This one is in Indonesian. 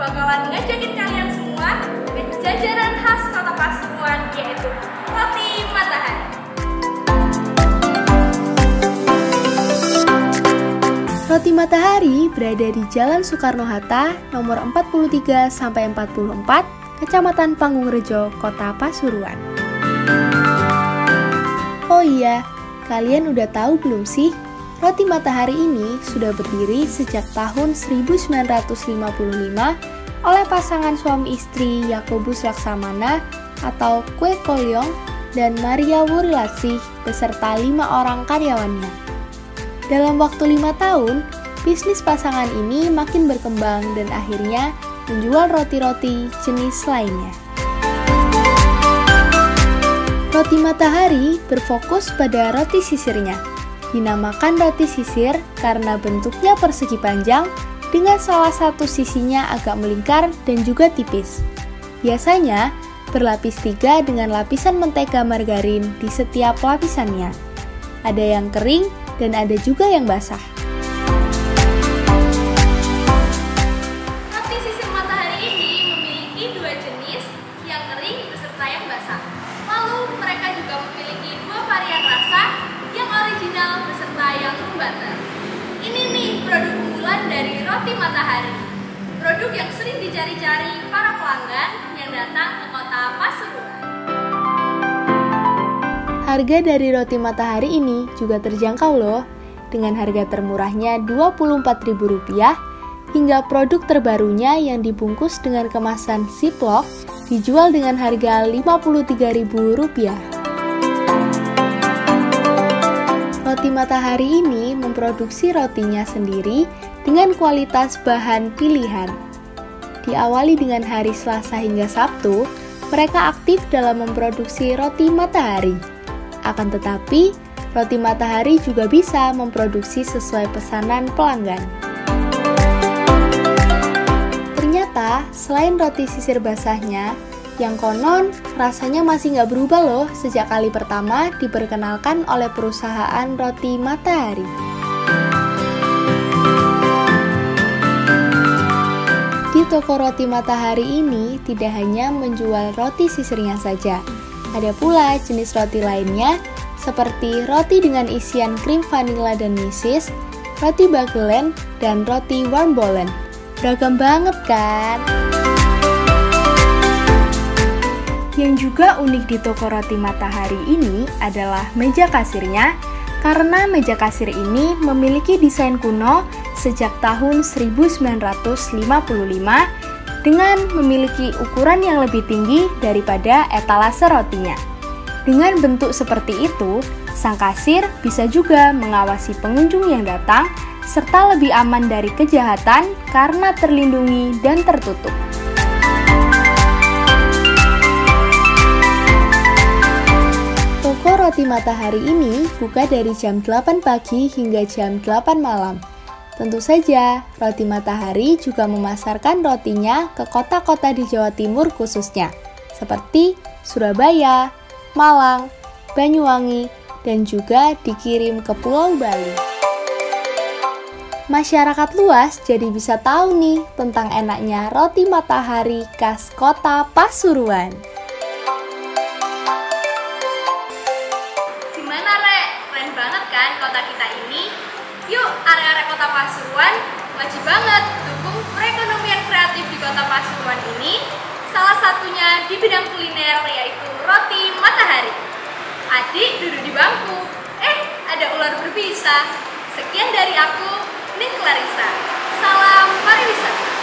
bakalan ngajakin kalian semua ke jajanan khas Kota Pasuruan, yaitu Roti Matahari. Roti Matahari berada di Jalan Soekarno-Hatta, nomor 43-44, Kecamatan Panggung-Rejo, Kota Pasuruan. Oh iya, kalian udah tahu belum sih? Roti Matahari ini sudah berdiri sejak tahun 1955 oleh pasangan suami istri Yakobus Laksamana atau Kue Kolyong dan Maria Wurilatsih beserta 5 orang karyawannya. Dalam waktu 5 tahun, bisnis pasangan ini makin berkembang dan akhirnya menjual roti-roti jenis lainnya. Roti Matahari berfokus pada roti sisirnya. Dinamakan roti sisir karena bentuknya persegi panjang dengan salah satu sisinya agak melingkar dan juga tipis. Biasanya berlapis 3 dengan lapisan mentega margarin di setiap lapisannya. Ada yang kering dan ada juga yang basah. Roti sisir Matahari ini memiliki 2 jenis, yang kering beserta yang basah. Lalu mereka juga memiliki 2 varian rasa, yang original beserta yang room butter. Ini nih produk unggulan dari Roti Matahari. Produk yang sering dicari-cari para pelanggan yang datang ke Kota Pasuruan. Harga dari Roti Matahari ini juga terjangkau loh, dengan harga termurahnya Rp24.000 hingga produk terbarunya yang dibungkus dengan kemasan Ziplock dijual dengan harga Rp53.000. Roti Matahari ini memproduksi rotinya sendiri dengan kualitas bahan pilihan. Diawali dengan hari Selasa hingga Sabtu, mereka aktif dalam memproduksi Roti Matahari. Akan tetapi, Roti Matahari juga bisa memproduksi sesuai pesanan pelanggan. Ternyata, selain roti sisir basahnya, yang konon rasanya masih nggak berubah loh sejak kali pertama diperkenalkan oleh perusahaan Roti Matahari. Di toko Roti Matahari ini tidak hanya menjual roti sisirnya saja, ada pula jenis roti lainnya seperti roti dengan isian krim vanila dan mesis, roti bagelen, dan roti warm bollen. Beragam banget kan? Yang juga unik di toko Roti Matahari ini adalah meja kasirnya, karena meja kasir ini memiliki desain kuno sejak tahun 1955 dengan memiliki ukuran yang lebih tinggi daripada etalase rotinya. Dengan bentuk seperti itu, sang kasir bisa juga mengawasi pengunjung yang datang serta lebih aman dari kejahatan karena terlindungi dan tertutup. Toko Roti Matahari ini buka dari jam 8 pagi hingga jam 8 malam. Tentu saja, Roti Matahari juga memasarkan rotinya ke kota-kota di Jawa Timur khususnya, seperti Surabaya, Malang, Banyuwangi, dan juga dikirim ke Pulau Bali. Masyarakat luas jadi bisa tahu nih tentang enaknya Roti Matahari khas Kota Pasuruan. Kota kita ini, yuk arek-arek Kota Pasuruan wajib banget dukung perekonomian kreatif di Kota Pasuruan ini, salah satunya di bidang kuliner yaitu Roti Matahari. Adik duduk di bangku, ada ular berbisa. Sekian dari aku, Ning Clarissa. Salam pariwisata.